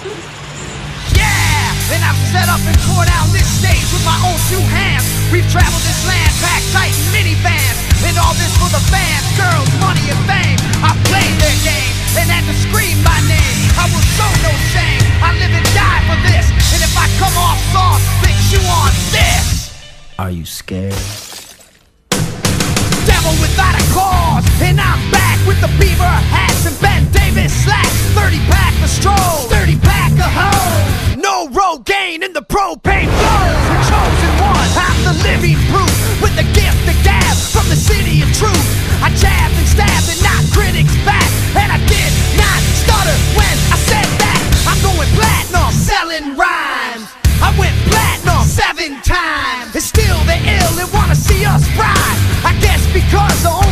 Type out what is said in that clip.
Yeah, and I've set up and tore down this stage with my own two hands. We've traveled this land, packed tight in minivans, and all this for the fans, girls, money, and fame. I played their game and had to scream my name. I will show no shame. I live and die for this, and if I come off soft, fix you on this. Are you scared? Devil without a cause, and I'm back with the beaver hats and Ben Davis slacks. 30-pack of stroll, 30-pack of hoes. No Rogaine in the propane flows. The chosen one, I'm the living proof, with the gift of gab from the city of truth. I jabbed and stabbed and knocked critics back, and I did not stutter when I said that. I'm going platinum, selling rhymes. I went platinum 7 times, and still they're ill and wanna see us fry. I guess because the